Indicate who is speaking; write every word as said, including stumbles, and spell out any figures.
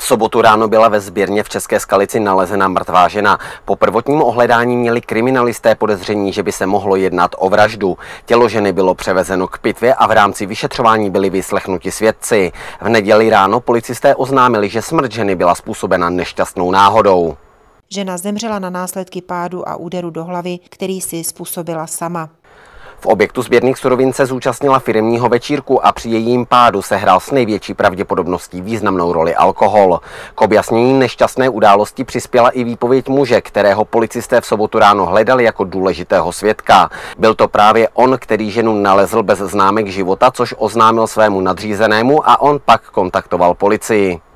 Speaker 1: V sobotu ráno byla ve sběrně v České Skalici nalezena mrtvá žena. Po prvotním ohledání měli kriminalisté podezření, že by se mohlo jednat o vraždu. Tělo ženy bylo převezeno k pitvě a v rámci vyšetřování byli vyslechnuti svědci. V neděli ráno policisté oznámili, že smrt ženy byla způsobena nešťastnou náhodou.
Speaker 2: Žena zemřela na následky pádu a úderu do hlavy, který si způsobila sama.
Speaker 1: V objektu sběrných surovin se zúčastnila firemního večírku a při jejím pádu sehrál s největší pravděpodobností významnou roli alkohol. K objasnění nešťastné události přispěla i výpověď muže, kterého policisté v sobotu ráno hledali jako důležitého svědka. Byl to právě on, který ženu nalezl bez známek života, což oznámil svému nadřízenému a on pak kontaktoval policii.